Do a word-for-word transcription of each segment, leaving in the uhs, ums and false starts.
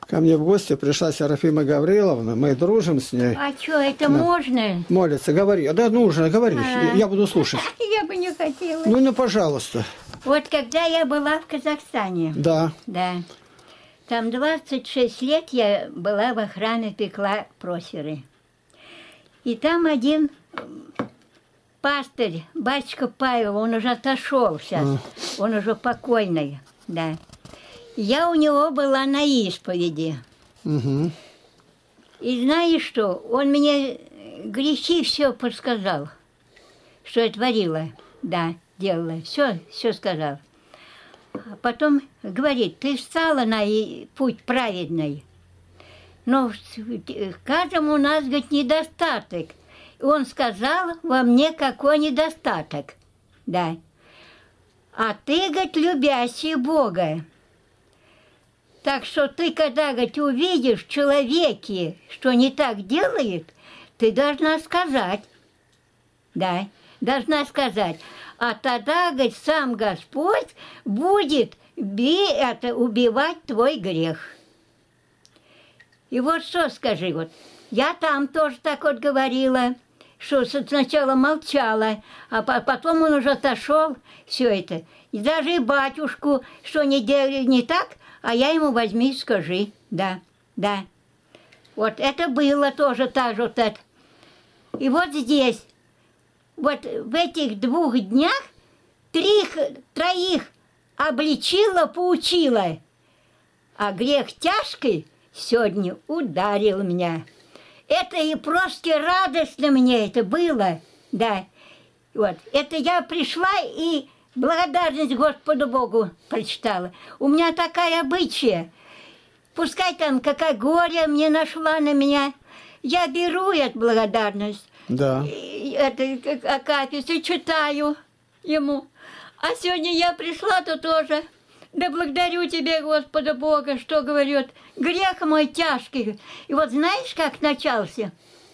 Ко мне в гости пришла Серафима Гавриловна, мы дружим с ней. А что, это Да. можно? Молится, говори. Да, нужно, говори. А. Я буду слушать. Я бы не хотела. Ну, ну, пожалуйста. Вот когда я была в Казахстане, Да. да, там двадцать шесть лет я была в охране, пекла просеры. И там один пастырь, батюшка Павел, он уже отошел сейчас, А. он уже покойный, да. Я у него была на исповеди. Угу. И знаешь что, он мне грехи все подсказал, что я творила, да, делала, все, все сказал. А потом говорит, ты встала на и- путь праведный, но в каждом у нас, говорит, недостаток. И он сказал во мне, какой недостаток, да. А ты, говорит, любящий Бога. Так что ты, когда, говорит, увидишь в человеке, что не так делает, ты должна сказать, да, должна сказать. А тогда, говорит, сам Господь будет би, это, убивать твой грех. И вот что скажи, вот, я там тоже так вот говорила, что сначала молчала, а потом он уже отошел, все это. И даже и батюшку, что не делали не так, а я ему возьми и скажи, да, да. Вот это было тоже так же вот это. И вот здесь, вот в этих двух днях трих, троих обличила, поучила, а грех тяжкий сегодня ударил меня. Это и просто радостно мне это было, да. Вот, это я пришла и благодарность Господу Богу прочитала. У меня такая обычая. Пускай там какая горе мне нашла на меня, я беру эту благодарность. Да. И это акафист и читаю ему. А сегодня я пришла, то тоже. Да благодарю тебе, Господа Бога, что говорит, грех мой тяжкий. И вот знаешь, как начался?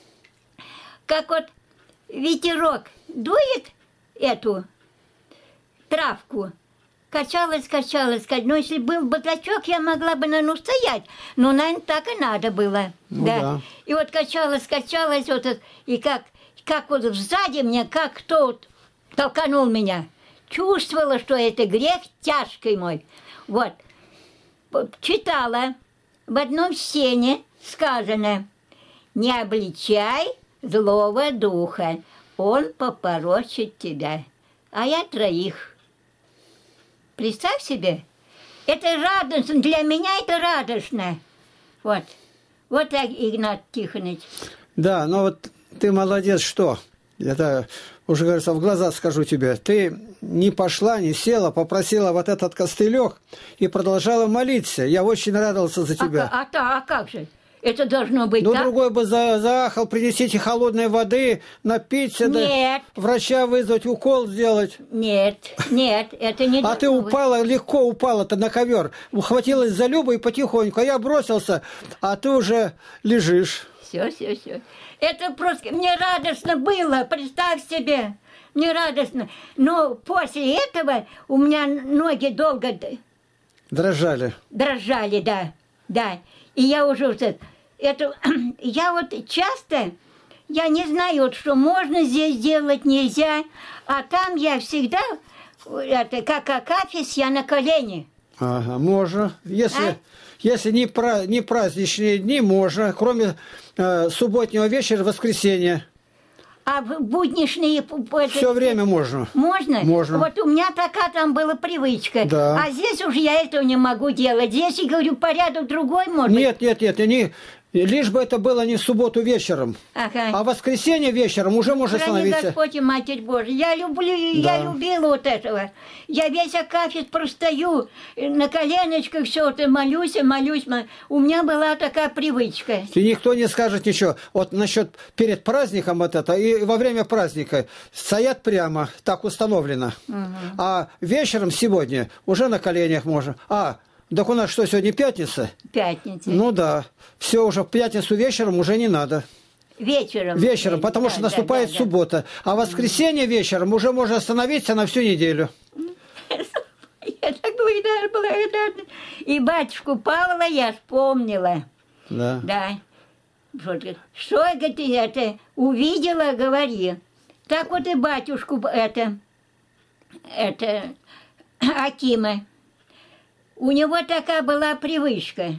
Как вот ветерок дует эту травку, качалась, качалась, ну, если был бардачок, я могла бы, наверное, стоять, но, наверное, так и надо было, Ну, да. да. И вот качалась, качалась, вот, это, и как, как вот сзади мне, как кто вот толканул меня, чувствовала, что это грех тяжкий мой, вот. Читала, в одном сене сказано, не обличай злого духа, он попорочит тебя, а я троих. Представь себе, это радостно, для меня это радостно. Вот, вот так, Игнат Тихонович. Да, но вот ты молодец, что? Это уже, говорится, в глаза скажу тебе. Ты не пошла, не села, попросила вот этот костылек и продолжала молиться. Я очень радовался за тебя. А, а, а как же? Это должно быть Ну, так? другой бы за, заахал, принесите холодной воды, напиться, Нет. да, врача вызвать, укол сделать. Нет, нет, это не А ты должно быть. упала, легко упала-то на ковер, ухватилась за Любу и потихоньку. А я бросился, а ты уже лежишь. Все, все, все. Это просто... Мне радостно было, представь себе. Мне радостно. Но после этого у меня ноги долго д- Дрожали. дрожали, да, да. И я уже... вот это, это, я вот часто... Я не знаю, вот, что можно здесь делать, нельзя. А там я всегда... Это, как акафист, я на колени. Ага, можно. Если, А? если не, пра, не праздничные дни, можно, кроме э, субботнего вечера, воскресенья. А в будничные... п- п- Все это- время можно. Можно? Можно. Вот у меня такая там была привычка. Да. А здесь уже я этого не могу делать. Здесь, я говорю, порядок другой, может быть. Нет, нет, нет, они, лишь бы это было не в субботу вечером. Ага. А в воскресенье вечером уже может Храни становиться. Господь и Матерь Божия. Я люблю, Да. я любила вот этого. Я весь акафист простою, э, на коленочках все это молюсь, и молюсь. мо- У меня была такая привычка. И никто не скажет ничего. Вот насчет перед праздником вот это и во время праздника стоят прямо, так установлено. А вечером сегодня уже на коленях можно. А, так у нас что, сегодня пятница? Пятница. Ну да. Все уже в пятницу вечером уже не надо. Вечером. Вечером, Э, потому да, что да, наступает да, да. суббота. А в воскресенье вечером уже можно остановиться на всю неделю. Я так благодарна, благодарна. И батюшку Павла я вспомнила. Да. Да. Вот, что, говорит, это увидела, говори. Так вот и батюшку это, это, Акима. У него такая была привычка.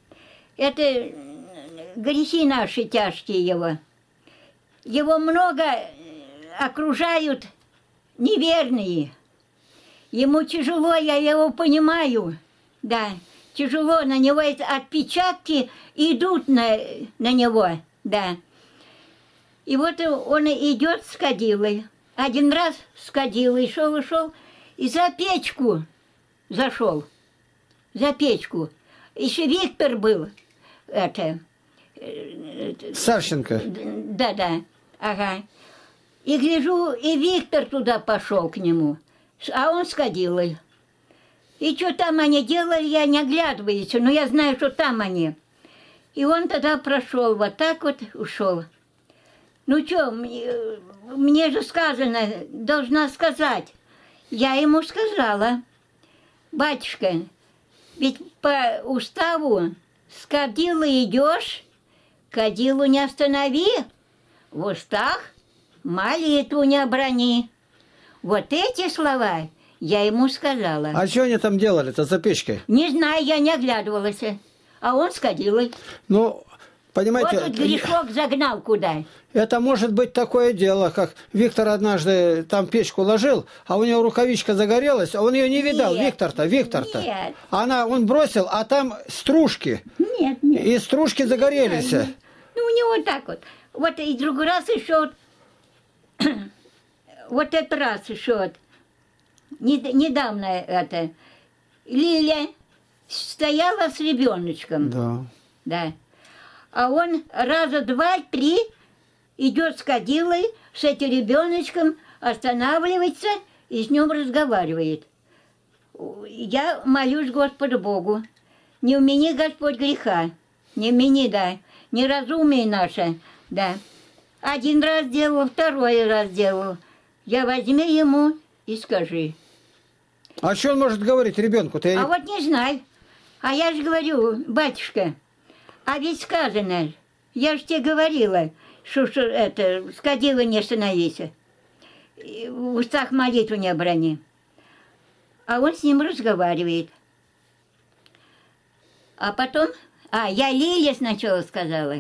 Это грехи наши тяжкие его. Его много окружают неверные. Ему тяжело, я его понимаю. Да, тяжело, на него это отпечатки идут на, на него, да. И вот он идет с кадилой. Один раз с кадилой шел и шел, и за печку зашел. За печку. Еще Виктор был, это... Савченко. Да, да, ага. И гляжу, и Виктор туда пошел к нему, а он с кадилой. И что там они делали, я не оглядываюсь, но я знаю, что там они. И он тогда прошел, вот так вот ушел. Ну что, мне, мне же сказано, должна сказать. Я ему сказала, батюшка, ведь по уставу с кадилой идешь, кадилу не останови, в устах молитву не оброни. Вот эти слова я ему сказала. А что они там делали-то за печкой? Не знаю, я не оглядывалась. А он с кадилой. Ну, понимаете... Вот тут грешок загнал куда. Это может быть такое дело, как Виктор однажды там печку ложил, а у него рукавичка загорелась, а он ее не видал, нет, Виктор-то, Виктор-то. Нет. Она, он бросил, а там стружки. Нет, нет. И стружки загорелись. Нет, нет. Ну, у него так вот. Вот и другой раз еще вот, вот этот раз еще вот, недавно это, Лиля стояла с ребеночком. Да. Да. А он раза два-три идет с кадилой, с этим ребеночком, останавливается и с ним разговаривает. Я молюсь Господу Богу. Не умени, Господь, греха. Не умени, да. Неразумие наше, да. Один раз делал, второй раз делал. Я возьми ему и скажи. А что он может говорить ребенку-то? А не... вот не знаю. А я же говорю, батюшка, а ведь сказано, я же тебе говорила, что, что это, с кадилой не становись, в устах молитву не оброни. А он с ним разговаривает. А потом, а, я Лиле сначала сказала.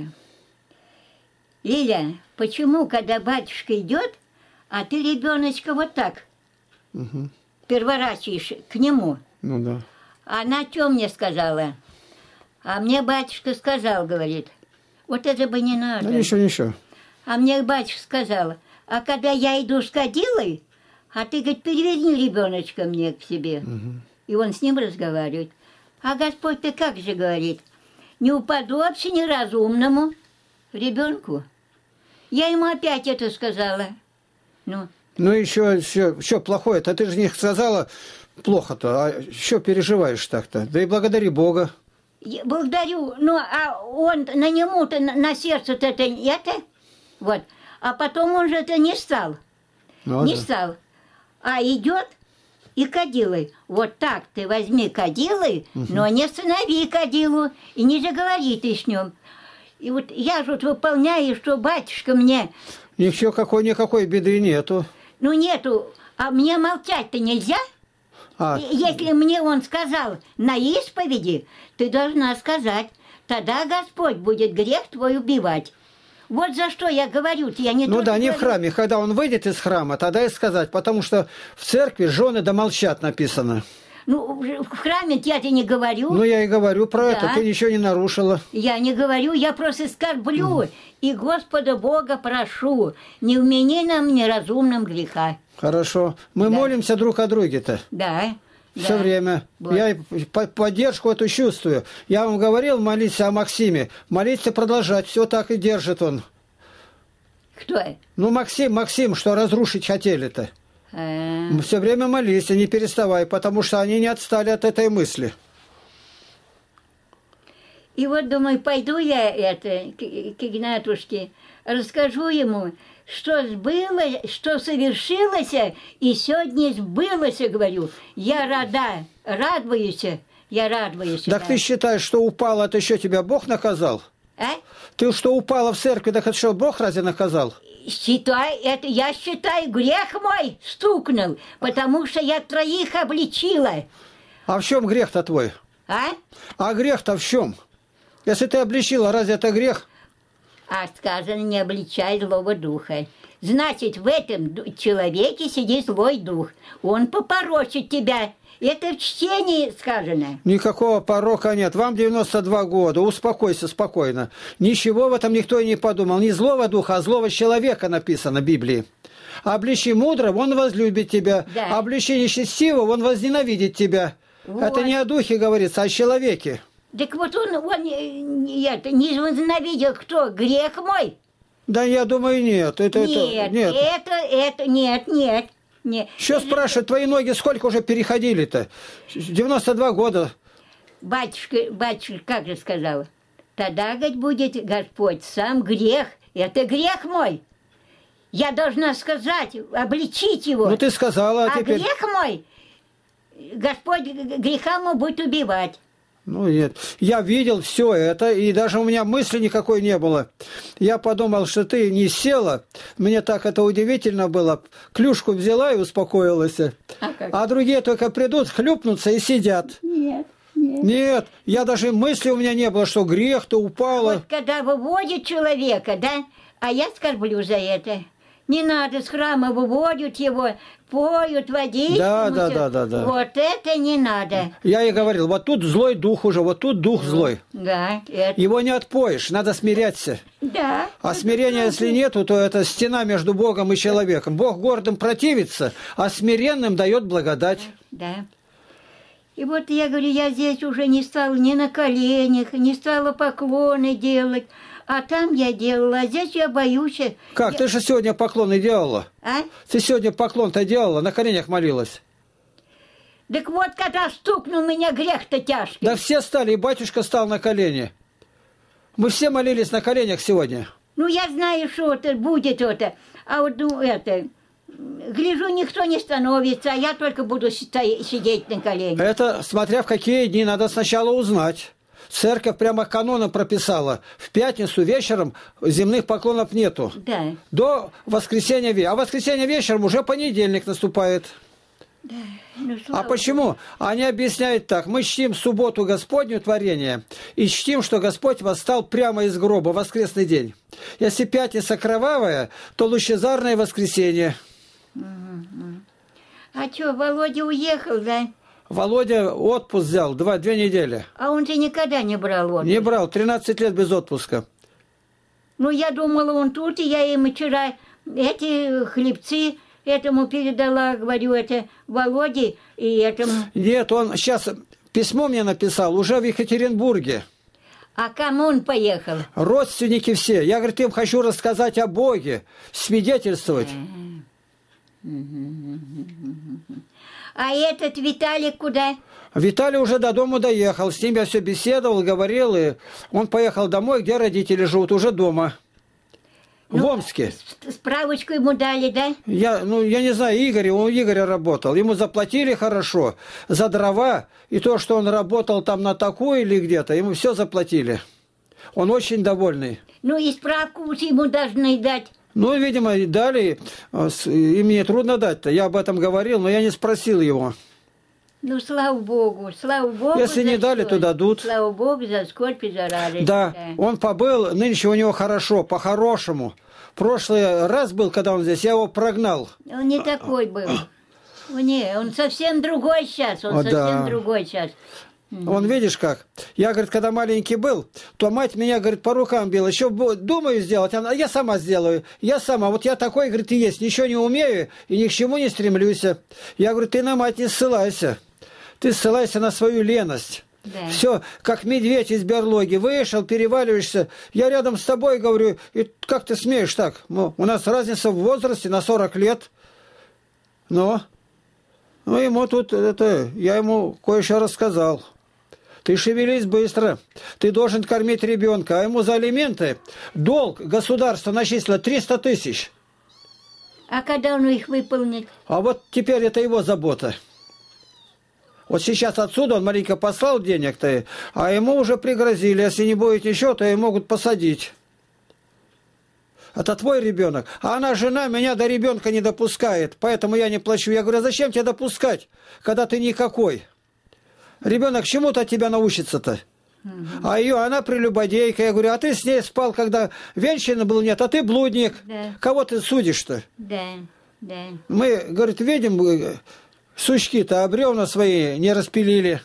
Лиля, почему, когда батюшка идет, а ты ребеночка вот так Угу. переворачиваешь к нему? Ну да. Она что мне сказала? А мне батюшка сказал, говорит, вот это бы не надо. Ну ничего, ничего. А мне батюшка сказала, а когда я иду с кадилой, а ты, говорит, переверни ребеночка мне к себе. Угу. И он с ним разговаривает. А Господь-то как же говорит? Не уподобься неразумному ребенку. Я ему опять это сказала. Ну, ну еще, еще, еще плохое-то. Ты же не сказала плохо-то, а еще переживаешь так-то. Да и благодари Бога. я благодарю. Ну, а он на нему-то, на, на сердце-то это, это, вот. А потом он же это не стал. Ну, не да. стал. А идет и кадилой. Вот так ты возьми кадилой, угу. но не останови кадилу и не заговори ты с ним. И вот я же вот выполняю, что батюшка мне... Ничего, какой, никакой беды нету. Ну, нету. А мне молчать-то нельзя? А. Если мне он сказал на исповеди, ты должна сказать, тогда Господь будет грех твой убивать. Вот за что я говорю, я не Ну да, не говорю. в храме. Когда он выйдет из храма, тогда и сказать. Потому что в церкви жены да молчат написано. Ну, в храме я тебе не говорю. Ну, я и говорю про Да. это. Ты ничего не нарушила. Я не говорю, я просто скорблю. Mm. И Господа Бога прошу, не вмени нам неразумным греха. Хорошо. Мы Да. молимся друг о друге-то. Да. Все да. время. Вот. Я по- поддержку эту чувствую. Я вам говорил молиться о Максиме. Молиться продолжать. Все так и держит он. Кто? Ну, Максим, Максим, что разрушить хотели-то. А, Все время молись, не переставай, потому что они не отстали от этой мысли. И вот думаю, пойду я это, к, к Игнатушке, расскажу ему, что сбылось, что совершилось, и сегодня сбылось, говорю. Я рада, радуюсь, я радуюсь. Так да. ты считаешь, что упала, это еще тебя Бог наказал? А? Ты что упала в церкви, так это что, Бог разве наказал? Считай, это я считаю, грех мой стукнул, потому что я троих обличила. А в чем грех-то твой? А? А грех-то в чем? Если ты обличила, разве это грех? А сказано, не обличай злого духа. Значит, в этом человеке сидит злой дух. Он попорочит тебя. Это в чтении сказано. Никакого порока нет. Вам девяносто два года. Успокойся спокойно. Ничего в этом никто и не подумал. Не злого духа, а злого человека написано в Библии. Обличи мудрого, он возлюбит тебя. Да. Обличи нечестивого, он возненавидит тебя. Вот. Это не о духе говорится, а о человеке. Так вот он, он это, не возненавидел кто? Грех мой? Да я думаю, нет. Это, Нет, это, нет. это, это, нет, нет. нет. Что спрашивают, твои ноги сколько уже переходили-то? девяносто два года. Батюшка, батюшка, как же сказал? Тогда, говорит, будет Господь сам грех. Это грех мой. Я должна сказать, обличить его. Ну ты сказала, а, а теперь... грех мой, Господь греха мой будет убивать. Ну нет, я видел все это, и даже у меня мысли никакой не было. Я подумал, что ты не села, мне так это удивительно было. Клюшку взяла и успокоилась. А, а другие только придут, хлюпнутся и сидят. Нет, нет. Нет, я даже мысли у меня не было, что грех-то упало. Вот когда выводит человека, да, а я скорблю за это. Не надо, с храма выводят его, поют, водичку. Да, да, да, да, да. Вот это не надо. Я и говорил, вот тут злой дух уже, вот тут дух злой. Да, это... Его не отпоешь, надо смиряться. Да. А смирения, если нету, то это стена между Богом и человеком. Бог гордым противится, а смиренным дает благодать. Да. И вот я говорю, я здесь уже не стала ни на коленях, не стала поклоны делать. А там я делала, а здесь я боюсь. Как? Я... Ты же сегодня поклоны делала. А? Ты сегодня поклон-то делала, на коленях молилась. Так вот, когда стукнул меня грех-то тяжкий. Да все стали, и батюшка стал на колени. Мы все молились на коленях сегодня. Ну, я знаю, что это будет это. А вот ну, это... Гляжу, никто не становится, а я только буду сидеть на коленях. Это, смотря в какие дни, надо сначала узнать. Церковь прямо каноном прописала. В пятницу вечером земных поклонов нету. Да. До воскресенья вечером. А в воскресенье вечером уже понедельник наступает. Да. Ну, а почему? Они объясняют так. Мы чтим субботу Господню творение и чтим, что Господь восстал прямо из гроба в воскресный день. Если пятница кровавая, то лучезарное воскресенье. А что, Володя уехал, да? Володя отпуск взял два, две недели. А он же никогда не брал отпуск. Не брал, тринадцать лет без отпуска. Ну, я думала, он тут, и я ему вчера эти хлебцы этому передала, говорю, это Володе и этому... Нет, он сейчас письмо мне написал, уже в Екатеринбурге. А кому он поехал? Родственники все. Я, говорит, им хочу рассказать о Боге, свидетельствовать. А этот Виталик куда? Виталий уже до дома доехал. С ним я все беседовал, говорил. И он поехал домой, где родители живут, уже дома. Ну, в Омске. Справочку ему дали, да? Я, ну, я не знаю, Игорь, он у Игоря работал. Ему заплатили хорошо за дрова. И то, что он работал там на такую или где-то, ему все заплатили. Он очень довольный. Ну и справку ему должны дать. Ну, видимо, и дали. И мне трудно дать-то. Я об этом говорил, но я не спросил его. Ну, слава Богу, слава Богу. Если не дали, скорбь. то дадут. Слава Богу за скорбь и за радость. Да, да, он побыл, нынче у него хорошо, по-хорошему. Прошлый раз был, когда он здесь, я его прогнал. Он не такой был. Не, он совсем другой сейчас, он О, совсем да. другой сейчас. Он, видишь как, я, говорит, когда маленький был, то мать меня, говорит, по рукам била, еще думаю сделать, она, я сама сделаю, я сама, вот я такой, говорит, и есть, ничего не умею и ни к чему не стремлюсь. Я говорю, ты на мать не ссылайся, ты ссылайся на свою леность. Да. Все, как медведь из берлоги, вышел, переваливаешься, я рядом с тобой, говорю, и как ты смеешь так? Ну, у нас разница в возрасте на сорок лет, но, ну, ему тут, это, я ему кое-что рассказал. Ты шевелись быстро. Ты должен кормить ребенка. А ему за алименты долг государство начислило триста тысяч. А когда он их выполнит? А вот теперь это его забота. Вот сейчас отсюда он маленько послал денег-то, а ему уже пригрозили, если не будет еще, то и могут посадить. Это твой ребенок. А она, жена, меня до ребенка не допускает, поэтому я не плачу. Я говорю, а зачем тебя допускать, когда ты никакой? Ребенок чему-то от тебя научится-то. Угу. А ее, она прелюбодейка. Я говорю, а ты с ней спал, когда венчина был нет, а ты блудник. Да. Кого ты судишь-то? Да, да. Мы, говорит, видим... Сучки-то обревна свои не распилили.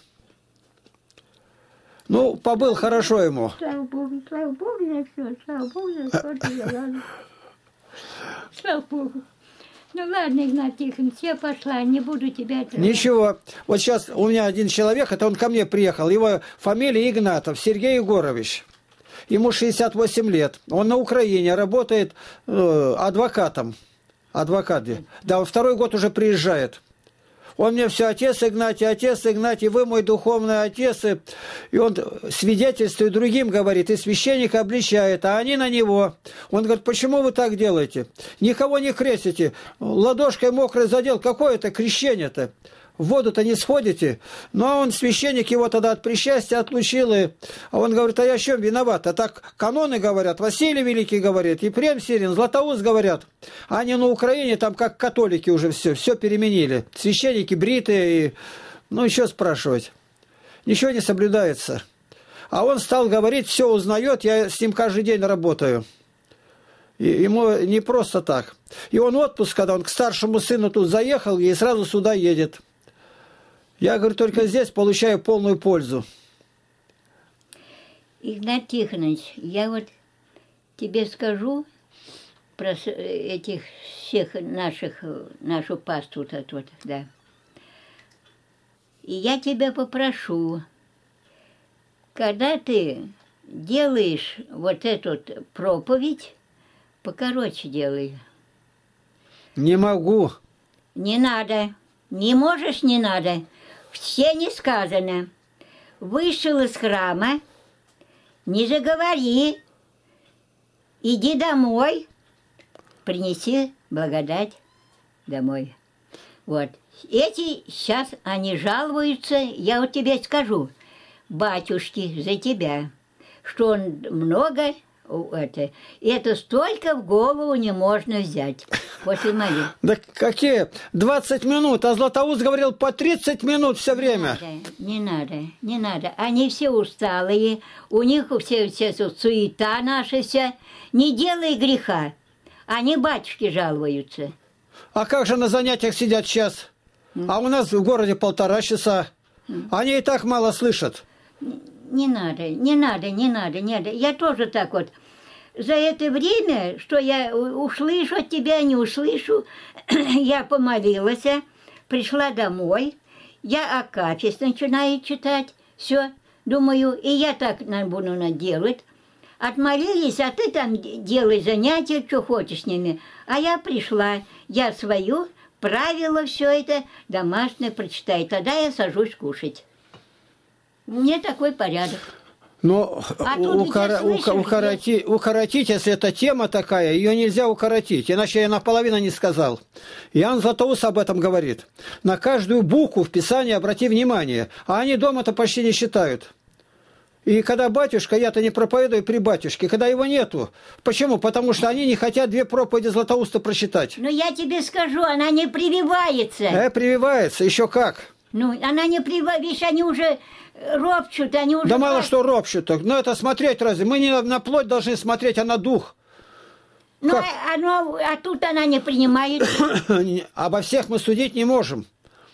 Ну, побыл хорошо ему. Слава Богу, слава Богу за все, слава Богу за все. Слава Богу. Ну ладно, Игнат Тихонович, я пошла, не буду тебя... Отрывать. Ничего. Вот сейчас у меня один человек, это он ко мне приехал, его фамилия Игнатов, Сергей Егорович. Ему шестьдесят восемь лет. Он на Украине работает э, адвокатом. Адвокат. Да, он второй год уже приезжает. Он мне все, отец Игнатий, отец Игнатий, вы мой духовный отец. И он свидетельствует другим, говорит, и священника обличает, а они на него. Он говорит, почему вы так делаете? Никого не крестите. Ладошкой мокрой задел. Какое это крещение-то? В воду-то не сходите. Ну, а он, священник, его тогда от причастия отлучил. И... А он говорит, а я чем виноват? А так каноны говорят, Василий Великий говорит, Ефрем Сирин, Златоуст говорят. А они на Украине там как католики уже все, все переменили. Священники бритые. И... Ну, еще спрашивать. Ничего не соблюдается. А он стал говорить, все узнает, я с ним каждый день работаю. И ему не просто так. И он отпуск, когда он к старшему сыну тут заехал, и сразу сюда едет. Я, говорю, только здесь получаю полную пользу. Игнат Тихонович, я вот тебе скажу про этих всех наших, нашу пасту вот эту вот, да. И я тебя попрошу, когда ты делаешь вот эту вот проповедь, покороче делай. Не могу. Не надо. Не можешь, не надо. Все не сказано. Вышел из храма, не заговори, иди домой, принеси благодать домой. Вот. Эти сейчас, они жалуются, я вот тебе скажу, батюшки, за тебя, что он много... Это, это столько в голову не можно взять после молитвы. Да какие? двадцать минут, а Златоуст говорил по тридцать минут все время. Не надо, не надо, не надо. Они все усталые, у них все, все суета наша вся. Не делай греха. Они батюшки жалуются. А как же на занятиях сидят сейчас? Mm. А у нас в городе полтора часа. Mm. Они и так мало слышат. Не надо, не надо, не надо, не надо. Я тоже так вот. За это время, что я услышу от тебя, не услышу, я помолилась, пришла домой, я Акафист начинаю читать, все, думаю, и я так буду делать. Отмолились, а ты там делай занятия, что хочешь с ними. А я пришла, я свою, правила все это, домашнее прочитай, тогда я сажусь кушать. Мне такой порядок. Но а укор... слышишь, укороти... укоротить, если это тема такая, ее нельзя укоротить, иначе я наполовину не сказал. Иоанн Златоуст об этом говорит. На каждую букву в Писании обрати внимание, а они дома-то почти не считают. И когда батюшка, я-то не проповедую при батюшке, когда его нету. Почему? Потому что они не хотят две проповеди Златоуста прочитать. Ну я тебе скажу, она не прививается. Э, прививается, еще как. Ну, она не прививается, видишь, они уже... ропчут, они уже... Да мало что ропчут. Ну, это смотреть разве? Мы не на плоть должны смотреть, а на дух. Ну, а, оно, а тут она не принимает. Обо всех мы судить не можем.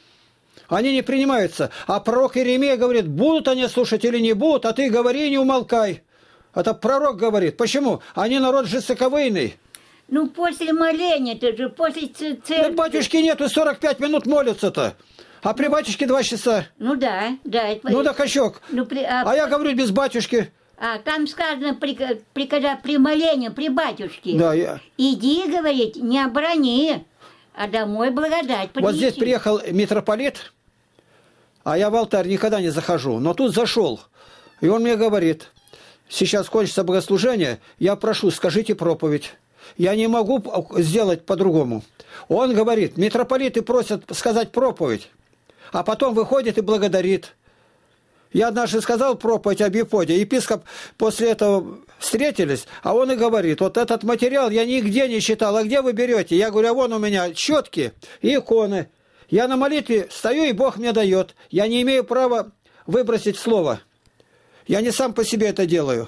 Они не принимаются. А пророк Иеремия говорит, будут они слушать или не будут, а ты говори, не умолкай. Это пророк говорит. Почему? Они народ жестоковыйный. Ну, после моления, ты же после церкви... Да батюшки нету, сорок пять минут молятся-то. А при батюшке два часа. Ну да, да. Это... Ну да, качок. Ну, при... а... а я говорю без батюшки. А там сказано, при, при, когда при молении, при батюшке. Да, я... Иди, говорит, не оброни, а домой благодать принеси. Вот здесь приехал митрополит А я в алтарь никогда не захожу. Но тут зашел. И он мне говорит, сейчас кончится богослужение, я прошу, скажите проповедь. Я не могу сделать по-другому. Он говорит, митрополиты просят сказать проповедь, а потом выходит и благодарит. Я однажды сказал проповедь об Ефоде. Епископ после этого встретились, а он и говорит, вот этот материал я нигде не читал, а где вы берете? Я говорю, а вон у меня четки и иконы. Я на молитве стою, и Бог мне дает. Я не имею права выбросить слово. Я не сам по себе это делаю.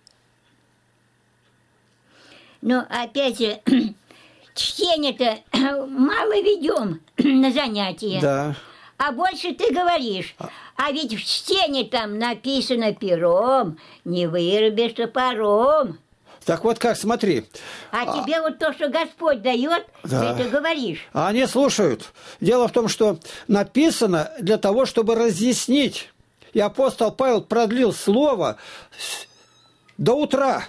Но опять же, чтение-то мало ведем на занятия. Да. А больше ты говоришь. А ведь в чтении там написано пером, не вырубишь топором. Так вот как, смотри. А, а тебе вот то, что Господь дает, да. Ты это говоришь. А они слушают. Дело в том, что написано для того, чтобы разъяснить. И апостол Павел продлил слово до утра.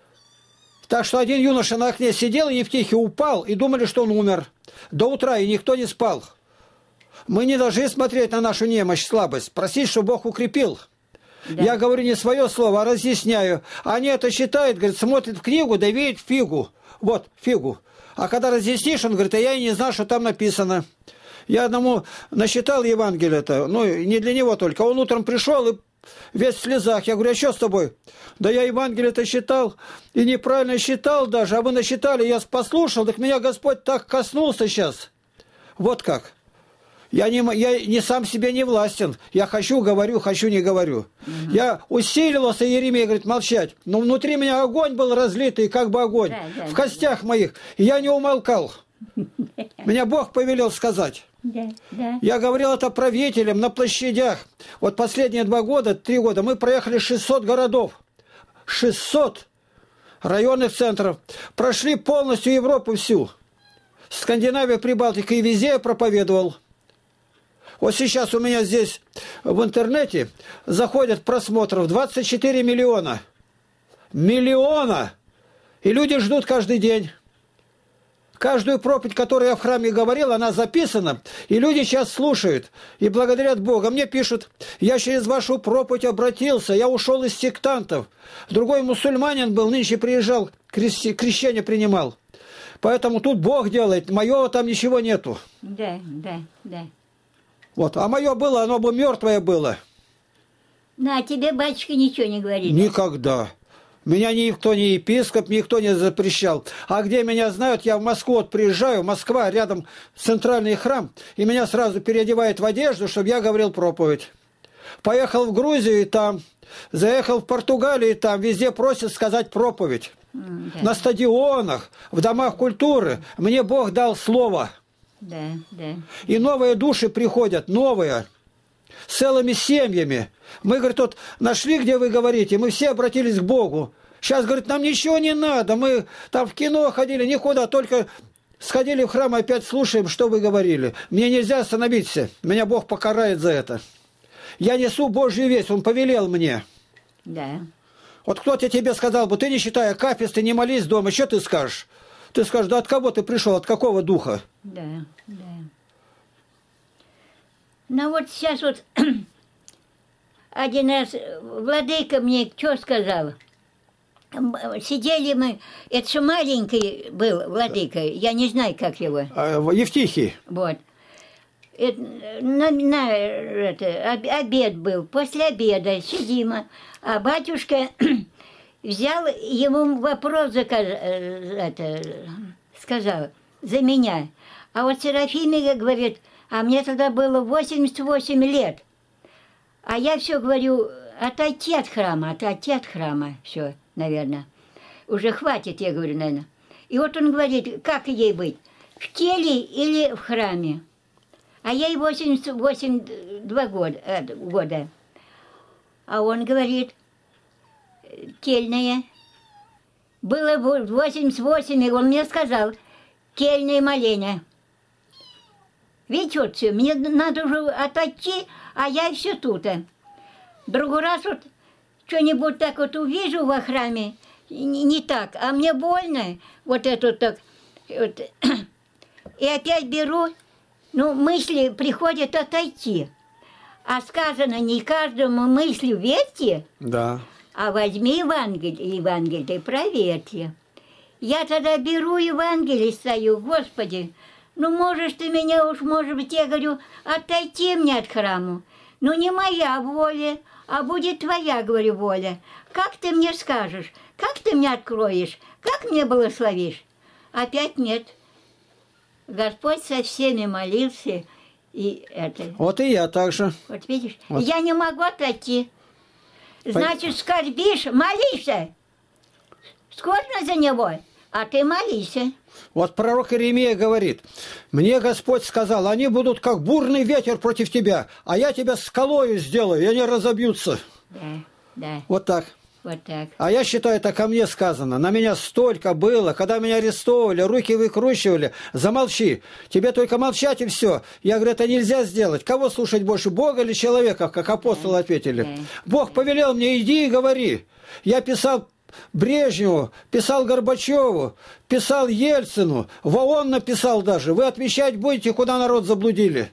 Так что один юноша на окне сидел, и Евтихий упал, и думали, что он умер. До утра, и никто не спал. Мы не должны смотреть на нашу немощь, слабость, просить, чтобы Бог укрепил. Да. Я говорю не свое слово, а разъясняю. Они это считают, говорят, смотрят в книгу, да видят фигу. Вот, фигу. А когда разъяснишь, он говорит, а я и не знаю, что там написано. Я одному насчитал Евангелие-то, ну, не для него только. Он утром пришел и весь в слезах. Я говорю, а что с тобой? Да я Евангелие-то считал, и неправильно считал даже, а вы насчитали, я послушал, так меня Господь так коснулся сейчас. Вот как. Я не, я не сам себе не властен. Я хочу, говорю, хочу, не говорю. Угу. Я усиливался, Еремей говорит, молчать. Но внутри меня огонь был разлитый, как бы огонь. Да, да, в костях да. моих. И я не умолкал. Меня Бог повелел сказать. Да, да. Я говорил это правителям на площадях. Вот последние два года, три года, мы проехали шестьсот городов. шестьсот районных центров. Прошли полностью Европу всю. Скандинавия, Прибалтика, и везде я проповедовал. Вот сейчас у меня здесь в интернете заходят просмотров двадцать четыре миллиона. Миллиона! И люди ждут каждый день. Каждую проповедь, которую я в храме говорил, она записана, и люди сейчас слушают и благодарят Бога. Мне пишут, я через вашу проповедь обратился, я ушел из сектантов. Другой мусульманин был, нынче приезжал, крещ... крещение принимал. Поэтому тут Бог делает, моего там ничего нету. Да, да, да. Вот, а мое было, оно бы мертвое было. Ну, а тебе, батюшка, ничего не говорит? Никогда. Меня никто, не епископ, никто не запрещал. А где меня знают, я в Москву вот приезжаю, Москва, рядом центральный храм, и меня сразу переодевают в одежду, чтобы я говорил проповедь. Поехал в Грузию, и там, заехал в Португалию, и там, везде просят сказать проповедь. Mm, да. На стадионах, в домах культуры. Мне Бог дал слово. Да, да. И новые души приходят, новые, с целыми семьями. Мы, говорит, вот нашли, где вы говорите, мы все обратились к Богу. Сейчас, говорит, нам ничего не надо, мы там в кино ходили, никуда, только сходили в храм, опять слушаем, что вы говорили. Мне нельзя остановиться, меня Бог покарает за это. Я несу Божью весть, Он повелел мне. Да. Вот кто-то тебе сказал бы, ты не считай акафист, ты не молись дома, что ты скажешь? Ты скажешь, да от кого ты пришел, от какого духа? Да, да. Ну вот сейчас вот один раз владыка мне что сказал? Сидели мы, это же маленький был владыка, я не знаю, как его. Евтихий. Вот. Это, на, на, это, обед был, после обеда сидим, а батюшка взял, ему вопрос заказ, это, сказал за меня. А вот Серафиме говорит, а мне тогда было восемьдесят восемь лет. А я все говорю, отойти от храма, отойти от храма, все, наверное. Уже хватит, я говорю, наверное. И вот он говорит, как ей быть, в теле или в храме? А ей восемьдесят восемь два года, э, года. А он говорит, тельное. Было восемьдесят восемь, и он мне сказал, тельное моление. Видите, вот все, мне надо уже отойти, а я все тут. Другой раз вот что-нибудь так вот увижу во храме, не, не так, а мне больно, вот это вот так. Вот. И опять беру, ну, мысли приходят отойти. А сказано, не каждому мыслью верьте, Да. а возьми Евангелие, Евангелие, проверьте. Я тогда беру Евангелие, стою, Господи, ну можешь ты меня уж, может быть, я говорю, отойти мне от храма. Ну не моя воля, а будет твоя, говорю, воля. Как ты мне скажешь, как ты мне откроешь, как мне благословишь? Опять нет. Господь со всеми молился, и это... Вот и я так же. Вот видишь, Вот. я не могу отойти. Значит, скорбишь, молишься. Скорбно за него, а ты молишься. Вот пророк Иеремия говорит, мне Господь сказал, они будут как бурный ветер против тебя, а я тебя скалою сделаю, и они разобьются. Да, да, Вот так. вот так. А я считаю, это ко мне сказано. На меня столько было, когда меня арестовывали, руки выкручивали. Замолчи. Тебе только молчать и все. Я говорю, это нельзя сделать. Кого слушать больше, Бога или человека, как апостолы ответили? Да. Бог повелел мне, иди и говори. Я писал Брежневу, писал Горбачеву, писал Ельцину, в ООН написал даже. Вы отвечать будете, куда народ заблудили.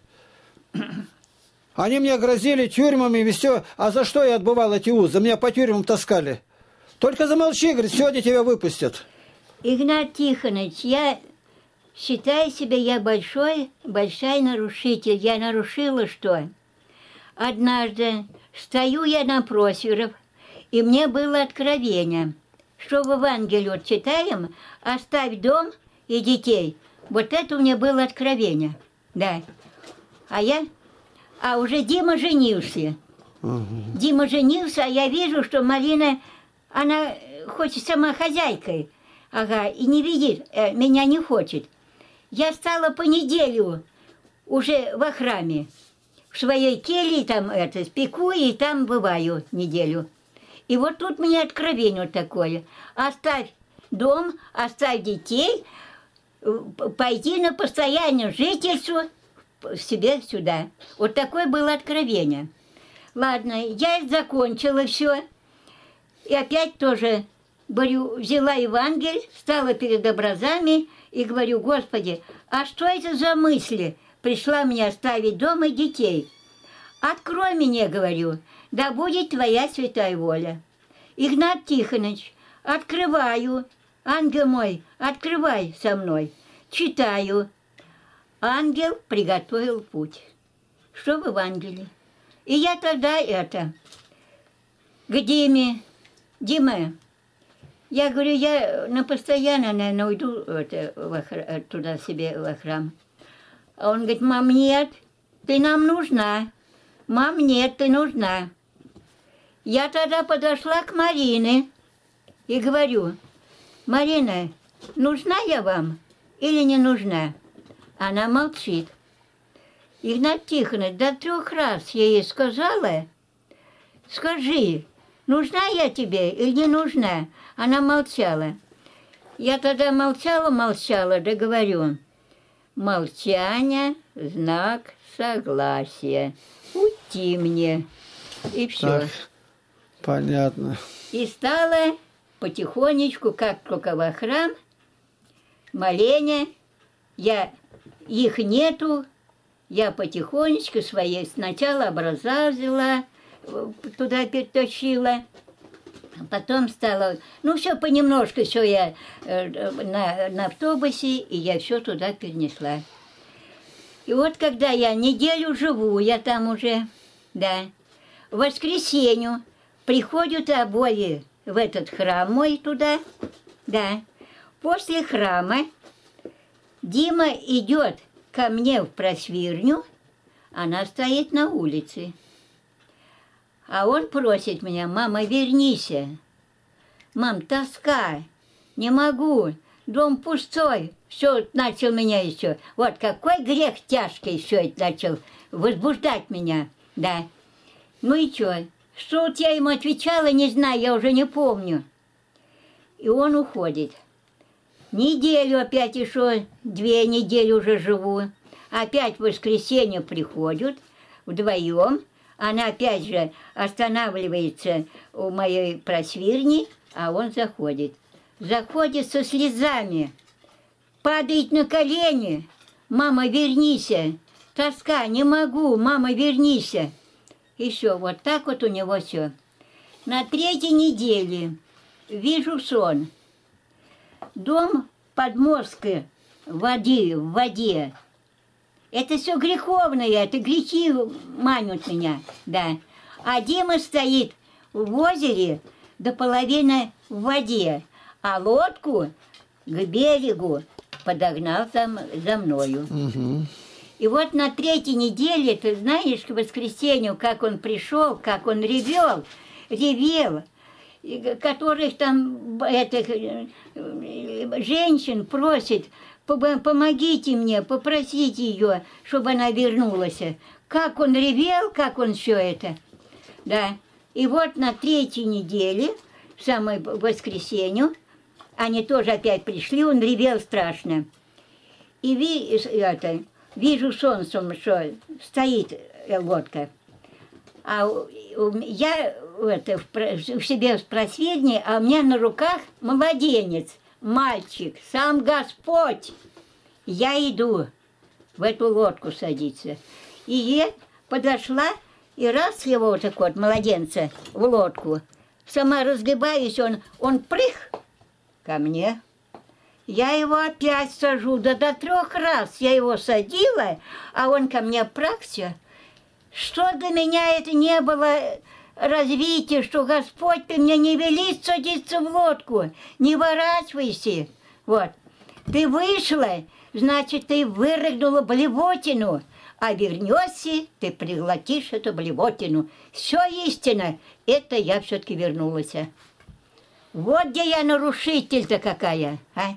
Они мне грозили тюрьмами и все. А за что я отбывал эти узы? Меня по тюрьмам таскали. Только замолчи, говорит, сегодня тебя выпустят. Игнат Тихонович, я считаю себя, я большой, большой нарушитель. Я нарушила что? Однажды стою я на просверов, и мне было откровение, что в Евангелии вот читаем, оставь дом и детей. Вот это у меня было откровение, да. А я, а уже Дима женился. Угу. Дима женился, а я вижу, что Марина, она хочет сама хозяйкой, ага, и не видит, э, меня не хочет. Я стала по неделю уже во храме, в своей келье там это, спеку и там бываю неделю. И вот тут мне откровение вот такое. Оставь дом, оставь детей, пойди на постоянное жительство себе сюда. Вот такое было откровение. Ладно, я закончила все. И опять тоже, говорю, взяла Евангелие, стала перед образами и говорю, Господи, а что это за мысли? Пришла мне оставить дом и детей. Открой мне, говорю, да будет твоя святая воля. Игнат Тихонович, открываю, ангел мой, открывай со мной. Читаю. Ангел приготовил путь. Что в Евангелии? И я тогда это, к Диме, Дима, я говорю, я на постоянно, наверное, уйду это, во, туда себе во храм. А он говорит, мам, нет, ты нам нужна. Мам, нет, ты нужна. Я тогда подошла к Марине и говорю, Марина, нужна я вам или не нужна? Она молчит. Игнат Тихонович, до трех раз я ей сказала, скажи, нужна я тебе или не нужна? Она молчала. Я тогда молчала, молчала, да говорю, молчание – знак согласия. Уйти мне. И все. Так, понятно. И стала потихонечку, как только во храм, моление, я, их нету, я потихонечку своей сначала образа взяла, туда перетащила, потом стала, ну все понемножку, все я э, на, на автобусе, и я все туда перенесла. И вот когда я неделю живу, я там уже, да, в воскресенье приходят обои в этот храм мой туда, да. После храма Дима идет ко мне в просвирню, она стоит на улице. А он просит меня, мама, вернись. Мам, тоска, не могу, дом пустой. Все, начал меня еще. Вот какой грех тяжкий все это начал возбуждать меня, да. Ну и что? Что вот я ему отвечала, не знаю, я уже не помню. И он уходит. Неделю опять еще, две недели уже живу. Опять в воскресенье приходят вдвоем. Она опять же останавливается у моей просвирни, а он заходит. Заходит со слезами, падает на колени. Мама, вернись. Тоска, не могу, мама, вернись. И все, вот так вот у него все. На третьей неделе вижу сон. Дом подмосткой в воде, в воде. Это все греховное, это грехи манят меня, да. А Дима стоит в озере до половины в воде, а лодку к берегу подогнал за, за мною. Угу. И вот на третьей неделе, ты знаешь, к воскресенью, как он пришел, как он ревел, ревел, которых там, этих женщин просит, помогите мне, попросите ее, чтобы она вернулась. Как он ревел, как он все это. Да. И вот на третьей неделе, в самое воскресенье, они тоже опять пришли, он ревел страшно. И ви, это, вижу солнцем, что стоит лодка. А я это, в себе в просведении, а у меня на руках младенец, мальчик, сам Господь. Я иду в эту лодку садиться. И я подошла, и раз его вот так вот, младенца, в лодку. Сама разгибаюсь, он, он прых ко мне. Я его опять сажу, да до трех раз я его садила, а он ко мне прахся. Что для меня это не было развития, что Господь, ты мне не велишь садиться в лодку, не ворачивайся. Вот. Ты вышла, значит, ты вырыгнула блевотину, а вернешься, ты приглотишь эту блевотину. Все истина, это я все-таки вернулась. Вот где я нарушитель-то какая, а?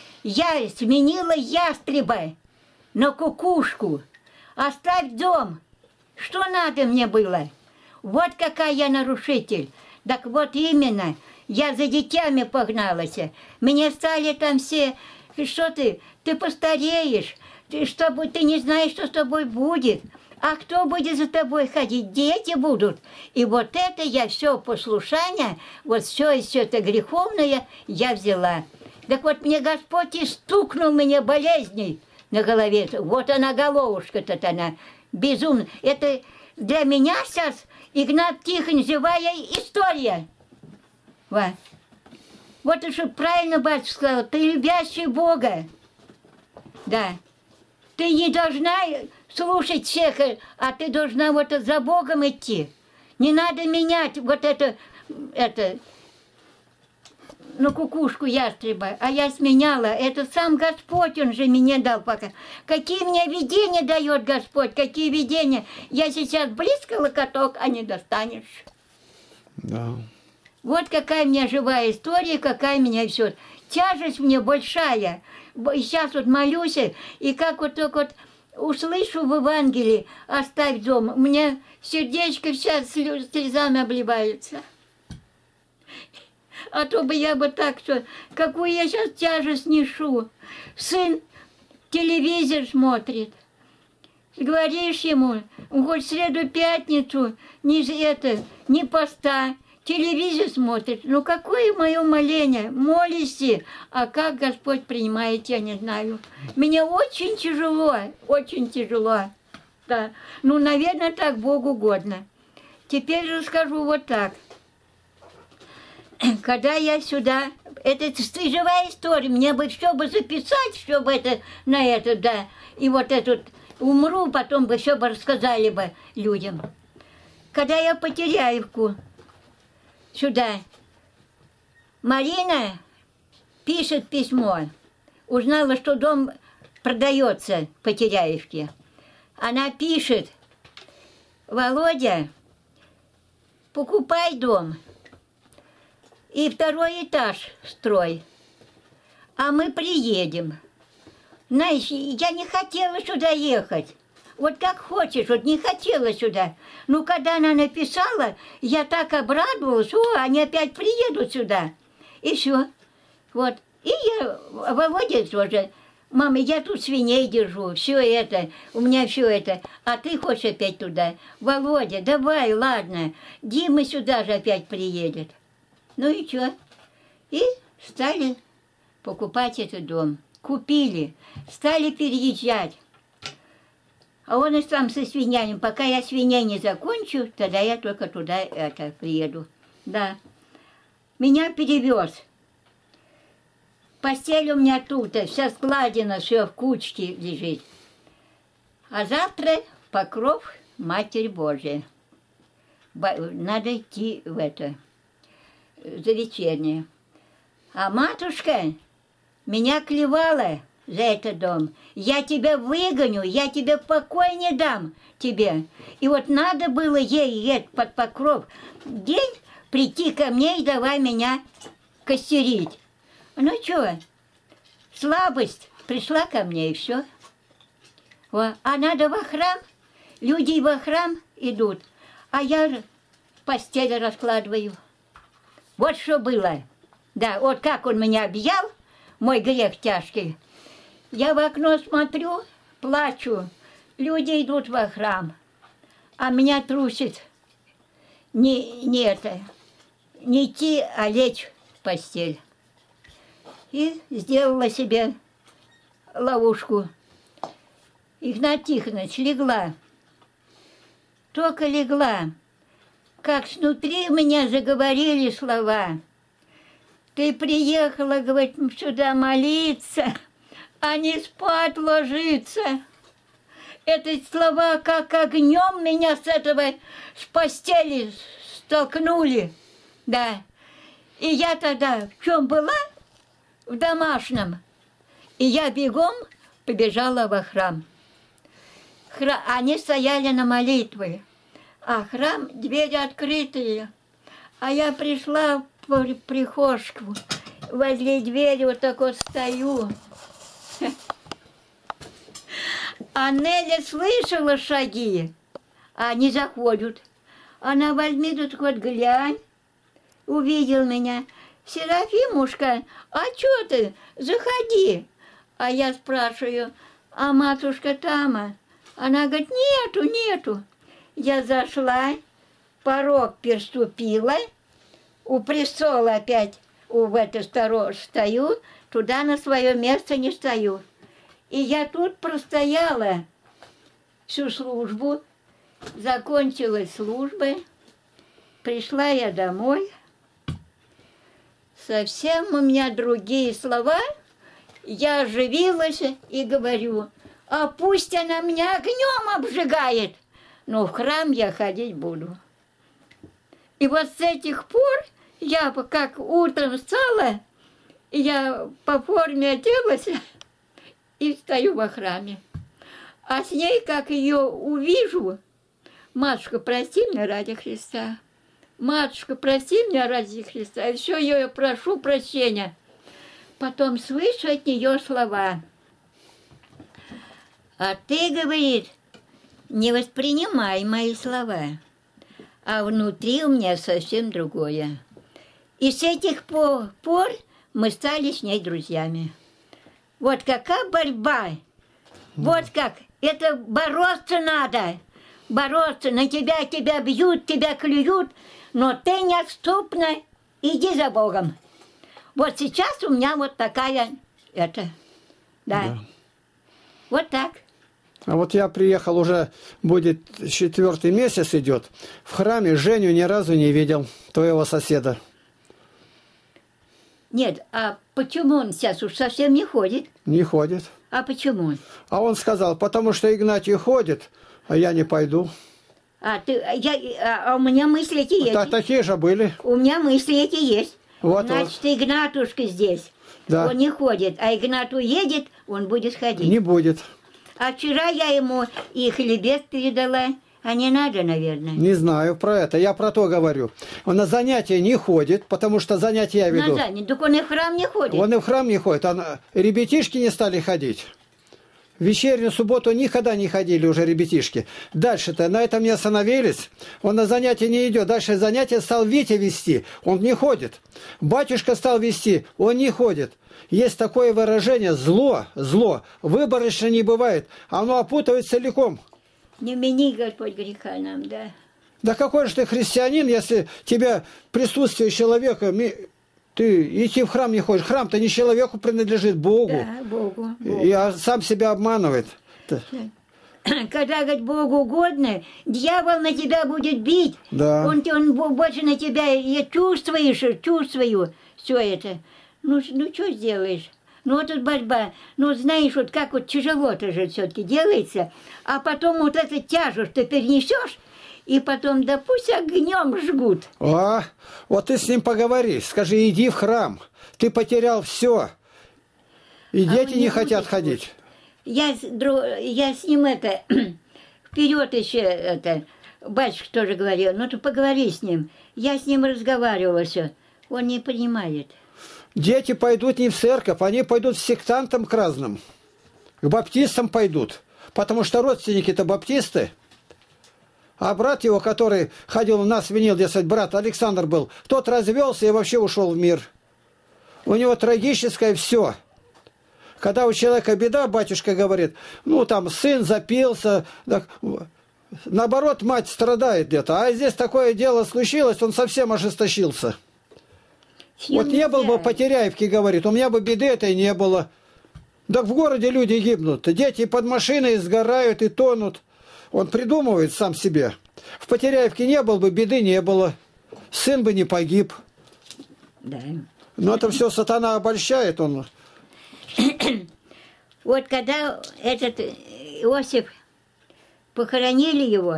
Я сменила ястреба на кукушку. Оставь дом. Что надо мне было? Вот какая я нарушитель. Так вот именно, я за детьми погналась. Мне стали там все, что ты, ты постареешь, ты, чтобы, ты не знаешь, что с тобой будет. А кто будет за тобой ходить? Дети будут. И вот это я все послушание, вот все, все это греховное я взяла. Так вот мне Господь и стукнул меня болезней на голове. Вот она головушка-то она безумная. Это для меня сейчас Игнат Тихонов живая история. Вот, вот и что правильно батюшка сказал, ты любящий Бога. Да. Ты не должна слушать всех, а ты должна вот за Богом идти. Не надо менять вот это, это, ну, кукушку ястреба, а я сменяла. Это сам Господь, Он же мне дал пока. Какие мне видения дает Господь, какие видения. Я сейчас близко локоток, а не достанешь. Да. Вот какая у меня живая история, какая у меня все. Тяжесть мне большая. Сейчас вот молюсь, и как вот только вот услышу в Евангелии «Оставь дом», у меня сердечко сейчас слезами обливается. А то бы я бы так, что какую я сейчас тяжесть нешу. Сын телевизор смотрит. Говоришь ему, хоть в среду, пятницу, не это, не поста, телевизор смотрит. Ну какое мое моление? Молись, а как Господь принимает, я не знаю. Мне очень тяжело, очень тяжело. Да. Ну, наверное, так Богу угодно. Теперь расскажу вот так. Когда я сюда, это живая история, мне бы все бы записать, чтобы это, на это, да, и вот этот, умру, потом бы все бы рассказали бы людям. Когда я по Теряевку сюда, Марина пишет письмо, узнала, что дом продается по Теряевке. Она пишет: Володя, покупай дом. И второй этаж строй. А мы приедем. Знаешь, я не хотела сюда ехать. Вот как хочешь, вот не хотела сюда. Ну, когда она написала, я так обрадовалась, о, они опять приедут сюда. И все. Вот. И я, Володя тоже, мама, я тут свиней держу, все это, у меня все это. А ты хочешь опять туда? Володя, давай, ладно. Дима сюда же опять приедет. Ну и что? И стали покупать этот дом. Купили, стали переезжать. А он и сам со свинями. Пока я свиней не закончу, тогда я только туда это, приеду. Да. Меня перевез. Постель у меня тут, вся складена, все в кучке лежит. А завтра Покров, Матерь Божия. Надо идти в это, за вечернее. А матушка меня клевала за этот дом. Я тебя выгоню, я тебе покой не дам тебе. И вот надо было ей под Покров день прийти ко мне и давай меня костерить. Ну что, слабость пришла ко мне и все. А надо во храм, люди во храм идут, а я постель раскладываю. Вот что было. Да, вот как он меня объял, мой грех тяжкий. Я в окно смотрю, плачу. Люди идут во храм, а меня трусит не, не это, не идти, а лечь в постель. И сделала себе ловушку. Игнат Тихонович легла. Только легла, как снутри у меня заговорили слова. Ты приехала, говорит, сюда молиться, а не спать ложиться. Эти слова как огнем меня с этого, с постели столкнули. Да. И я тогда в чем была? В домашнем. И я бегом побежала во храм. Хра... Они стояли на молитве, а храм, двери открытые. А я пришла в прихожку, возле двери вот так вот стою. А Неля слышала шаги, а они заходят. Она возьми тут вот глянь, увидел меня. Серафимушка, а что ты? Заходи. А я спрашиваю, а матушка там? Она говорит, нету, нету. Я зашла, порог переступила, у престола опять в эту сторону стою, туда на свое место не стою. И я тут простояла всю службу, закончилась служба, пришла я домой. Совсем у меня другие слова, я оживилась и говорю, а пусть она меня огнем обжигает, но в храм я ходить буду. И вот с этих пор я как утром встала, я по форме оделась и стою во храме. А с ней, как ее увижу, матушка, прости меня ради Христа. Матушка, прости меня ради Христа. И все, я ее прошу прощения. Потом слышу от нее слова. А ты, говорит, не воспринимай мои слова. А внутри у меня совсем другое. И с этих пор мы стали с ней друзьями. Вот какая борьба. Вот как. Это бороться надо. Бороться. На тебя, тебя бьют, тебя клюют. Но ты неотступно иди за Богом. Вот сейчас у меня вот такая, это, да. да. Вот так. А вот я приехал, уже будет четвертый месяц идет. В храме Женю ни разу не видел, твоего соседа. Нет, а почему он сейчас уж совсем не ходит? Не ходит. А почему? А он сказал, потому что Игнатий ходит, а я не пойду. А, ты, я, а, а у меня мысли эти есть. Да, такие же были. У меня мысли эти есть. Вот, Значит, вот. Игнатушка здесь. Да. Он не ходит, а Игнат уедет, он будет ходить. Не будет. А вчера я ему и хлебец передала, а не надо, наверное. Не знаю про это, я про то говорю. Он на занятия не ходит, потому что занятия я веду. На занятия, так он и в храм не ходит. Он и в храм не ходит, а ребятишки не стали ходить. В вечернюю субботу никогда не ходили уже ребятишки. Дальше-то на этом не остановились. Он на занятия не идет. Дальше занятия стал Витя вести. Он не ходит. Батюшка стал вести. Он не ходит. Есть такое выражение «зло», «зло». Выборочно не бывает. Оно опутывает целиком. Не мени, Господь, греха нам, да. Да какой же ты христианин, если тебя присутствие человека... Ты идти в храм не ходишь. Храм-то не человеку принадлежит, Богу. Да, Богу. Богу. И сам себя обманывает. когда, говорит, Богу угодно, дьявол на тебя будет бить. Да. Он, он больше на тебя, я чувствуешь, чувствую все это. Ну, ну что сделаешь? Ну, вот тут борьба. Ну, знаешь, вот как вот тяжело-то же все-таки делается. А потом вот эту тяжесть ты перенесешь, и потом, да пусть огнем жгут. А, вот ты с ним поговори, скажи, иди в храм. Ты потерял все. И А дети не хотят слушать. ходить. Я, я с ним это, вперед еще это, батюшка тоже говорил, ну ты поговори с ним. Я с ним разговаривала все, он не понимает. Дети пойдут не в церковь, они пойдут к сектантам к разным. К баптистам пойдут. Потому что родственники-то баптисты. А брат его, который ходил у нас, винил, дескать, брат Александр был, тот развелся и вообще ушел в мир. У него трагическое все. Когда у человека беда, батюшка говорит, ну там сын запился, так, наоборот, мать страдает где-то. А здесь такое дело случилось, он совсем ожесточился. Вот не был бы Потеряевки, говорит, у меня бы беды этой не было. Да в городе люди гибнут, дети под машиной сгорают и тонут. Он придумывает сам себе. В Потеряевке не было бы, беды не было. Сын бы не погиб. Да. Но это все сатана обольщает, он... Вот когда этот Иосиф, похоронили его,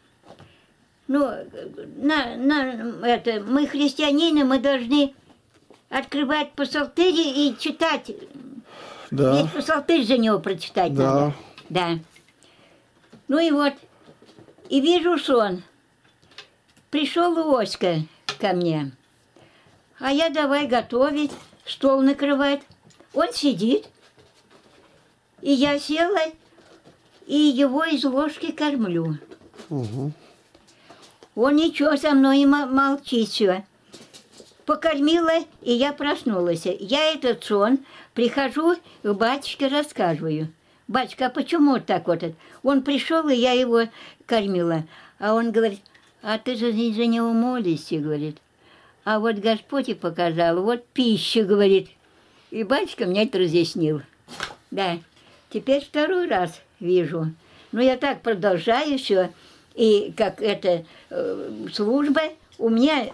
ну, на, на, это, мы христианины, мы должны открывать псалтыри и читать. Да. Ведь псалтырь за него прочитать да. надо. Да. Ну и вот, и вижу сон. Пришел Иоська ко мне, а я давай готовить, стол накрывать. Он сидит, и я села, и его из ложки кормлю. Угу. Он ничего со мной и молчит все. Покормила, и я проснулась. Я этот сон прихожу к батюшке, рассказываю. Батюшка, а почему так вот? Он пришел, и я его кормила. А он говорит, а ты же за него молишься, говорит. А вот Господь и показал, вот пища, говорит. И батюшка мне это разъяснил. Да, теперь второй раз вижу. Но я так продолжаю все. И как это э, служба, у меня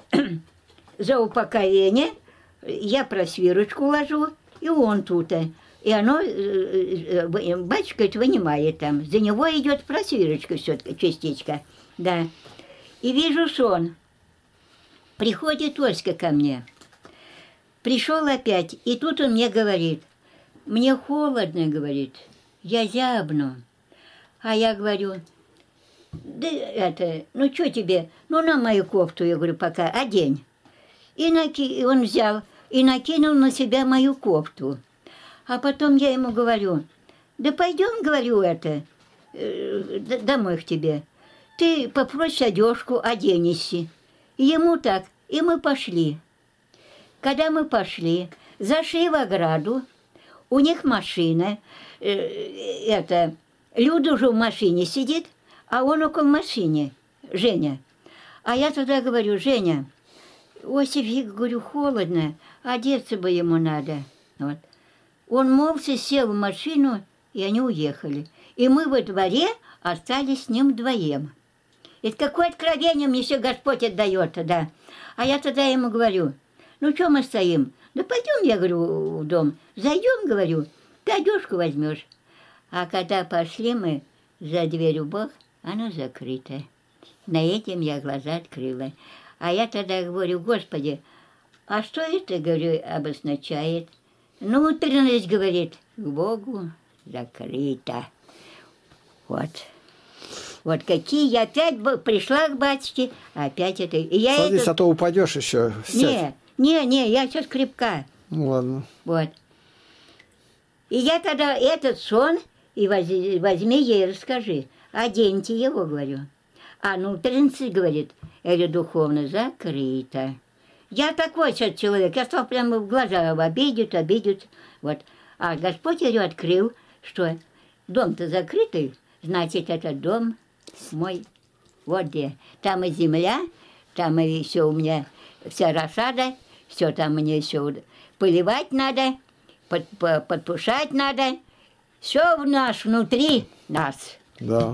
за упокоение, я просвирочку ложу, и он тут. И оно, э, э, батюшка это вынимает там. За него идет просвирочка все-таки, частичка. Да. И вижу сон. Приходит Оська ко мне. Пришел опять, и тут он мне говорит, мне холодно, говорит, я зябну. А я говорю, да это, ну что тебе, ну на мою кофту, я говорю, пока, одень. И, наки... и он взял и накинул на себя мою кофту. А потом я ему говорю, да пойдем, говорю, это, э, домой к тебе. Ты попросишь одежку, оденешься. Ему так, и мы пошли. Когда мы пошли, зашли в ограду, у них машина, э, это, Люда уже в машине сидит, а он около машины, Женя. А я тогда говорю, Женя, Осиф, говорю, холодно, одеться бы ему надо. Вот. Он молча сел в машину, и они уехали. И мы во дворе остались с ним вдвоем. Это какое откровение мне все Господь отдает, да. А я тогда ему говорю, ну что мы стоим? Да пойдем, я говорю, в дом. Зайдем, говорю, ты одежку возьмешь. А когда пошли мы за дверью Бог, она закрыта. На этим я глаза открыла. А я тогда говорю, Господи, а что это, говорю, обозначает? Ну, внутренность, говорит, к Богу закрыта. Вот. Вот какие я опять пришла к батюшке, опять это... И я Садись, это... а то упадешь еще. Не, не, не, я сейчас крепка. Ну ладно. Вот. И я тогда этот сон, и возьми, возьми ей и расскажи. Оденьте его, говорю. А внутренность, говорит, или духовно закрыто. Я такой сейчас человек, я стал прямо в глаза обидеть, обидеть. Вот. А Господь ее открыл, что дом-то закрытый, значит, этот дом мой. Вот где. Там и земля, там и все у меня, вся рассада, все там мне еще поливать надо, под, под, подпушать надо. Все в нас, внутри нас. Да.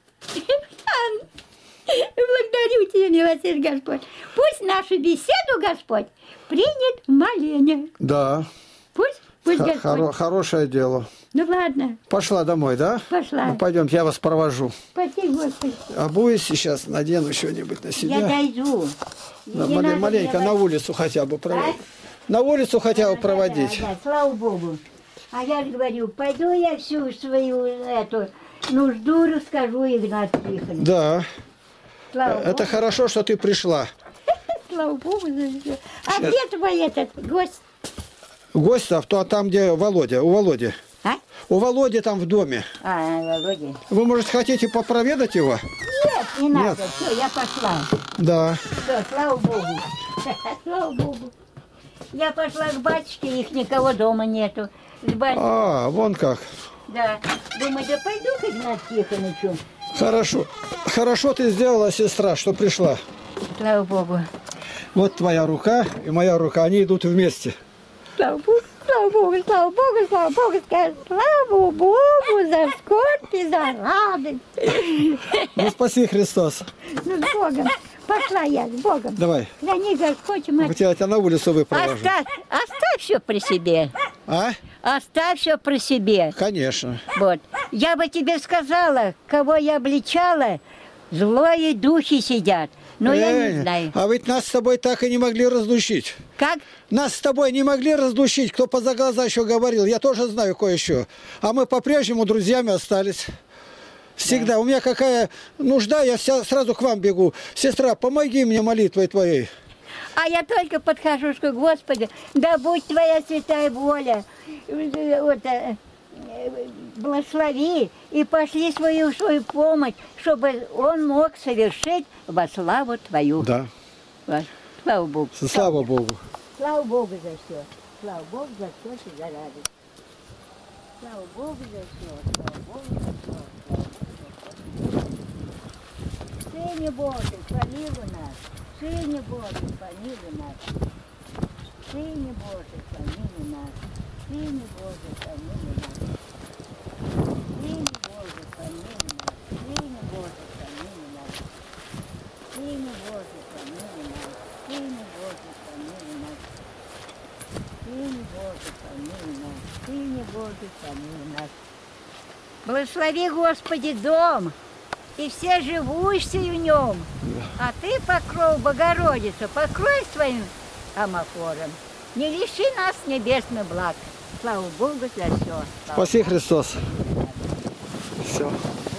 Благодарю тебя, милосердный Господь. Пусть нашу беседу, Господь, примет в моление. Да. Пусть, пусть Х- Господь. хоро- хорошее дело. Ну ладно, Пошла домой, да? пошла. Ну, пойдемте, я вас провожу. Спаси, Господи. Обуюсь сейчас, надену что-нибудь на Я себя. дойду. Да, Не мале- надо маленько мне на вот- улицу хотя бы проводить. А? На улицу хотя бы Да, проводить. Да, да, слава Богу. А я же говорю, пойду я всю свою эту нужду расскажу Игнату Тихоновичу. Да. Слава Это Богу. хорошо, что ты пришла. Слава Богу за все. А Сейчас. где твой этот гость? Гость, а то там, где Володя, у Володи. А? У Володи там в доме. А, Володя. Вы, может, хотите попроведать его? Нет, не Нет. надо. Все, я пошла. Да. Все, слава Богу. Слава Богу. Я пошла к батюшке, их никого дома нету. С батюшкой. А, вон как. Да. Думаю, да пойду к Игнату Тихоновичу. Хорошо. Хорошо ты сделала, сестра, что пришла. Слава Богу. Вот Вот твоя рука и моя рука, они идут вместе. Слава Богу, слава Богу, слава Богу, слава Богу, скажи, слава Богу за скорбь и за радость. Ну, спаси Христос. Ну, с Богом. Пошла я, с Богом. Давай. Храни Господь, мать. Вот я тебя на улицу выпровожу. Оставь, оставь все при себе. А? Оставь все при себе. Конечно. Вот. Я бы тебе сказала, кого я обличала, злые духи сидят. Но я Эй, не знаю. А ведь нас с тобой так и не могли разлучить. Как? Нас с тобой не могли разлучить, кто поза глаза еще говорил. Я тоже знаю кое-что. А мы по-прежнему друзьями остались. Всегда. Да. У меня какая нужда, я вся, сразу к вам бегу. Сестра, помоги мне молитвой твоей. А я только подхожу, что, Господи, да будь Твоя святая воля, вот, э, э, благослови и пошли свою, свою помощь, чтобы он мог совершить во славу Твою. Да. Вот. Слава Богу. Слава Богу. Слава Богу за все. Слава Богу за все и за радость. Слава Богу за все. Слава Богу за все. Слава Богу за все. Сыне Божий, помилуй нас. Сыне Божий, помилуй нас. Сыне Божий, помилуй нас. Сыне Божий, помилуй нас. Сыне Божий, помилуй нас. Сыне Божий, помилуй нас. Сыне Божий, помилуй нас. Сыне Божий, помилуй нас. Сыне Божий, помилуй нас. Сыне Божий, помилуй нас. Благослови, Господи, дом и все живущие в нем. А ты, покров Богородица, покрой своим амофором. Не лиши нас небесных благ. Слава Богу за все. Спаси Христос. Все.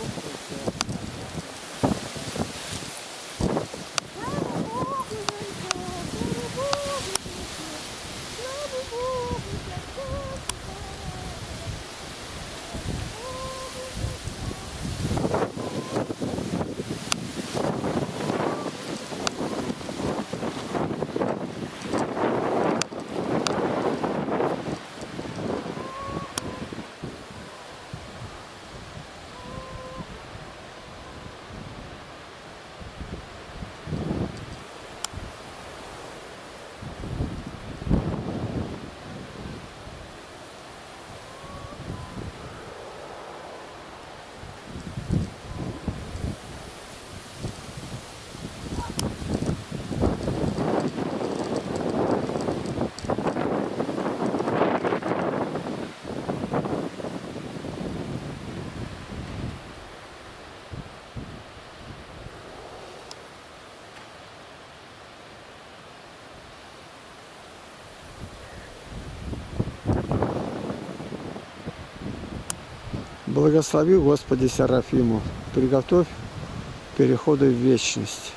Благослови, Господи, Серафиму, приготовь к переходу в вечность.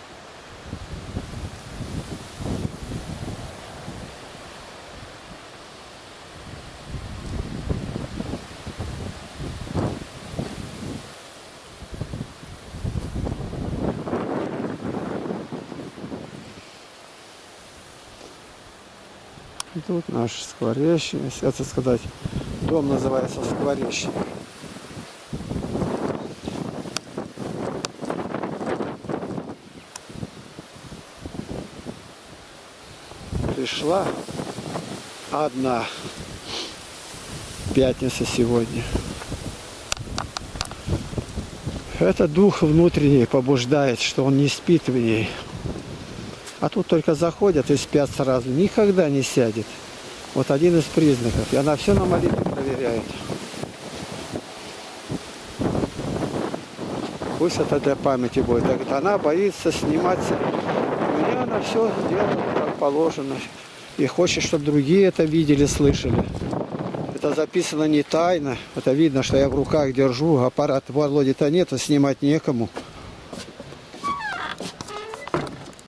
И тут наш Скворечник, это сказать, дом называется Скворечник. Пришла одна пятница сегодня. Это дух внутренний побуждает, что он не спит в ней. А тут только заходят и спят сразу. Никогда не сядет. Вот один из признаков. И она все на молитве проверяет. Пусть это для памяти будет. Так она боится сниматься. У меня она все делает как положено. И хочет, чтобы другие это видели, слышали. Это записано не тайно. Это видно, что я в руках держу. Аппарат Володи-то нет, а снимать некому.